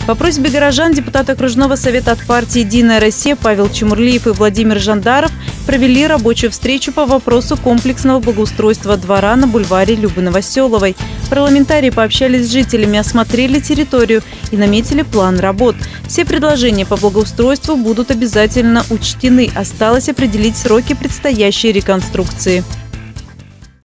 По просьбе горожан депутаты окружного совета от партии «Единая Россия» Павел Чемурлиев и Владимир Жандаров провели рабочую встречу по вопросу комплексного благоустройства двора на бульваре Любы-Новоселовой. Парламентарии пообщались с жителями, осмотрели территорию и наметили план работ. Все предложения по благоустройству будут обязательно учтены. Осталось определить сроки предстоящей реконструкции.